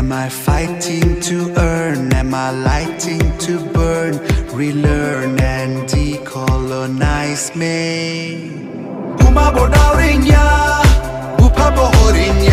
Am I fighting to earn? Am I lighting to burn? Relearn and decolonize me. Buma bodaurinha, bupa bohorinha.